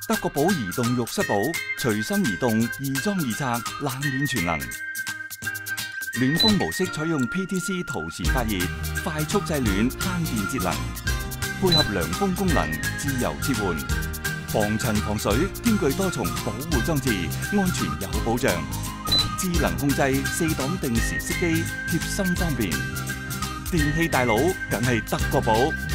德國寶移動浴室寶，隨身移動，易裝易拆，冷暖全能。暖風模式採用 PTC 陶瓷發熱，快速製暖，慳電節能，配合涼風功能，自由切換，防塵防水，兼具多重保護裝置，安全有保障。智能控制4檔定時熄機，貼心方便。電器大佬梗係德國寶。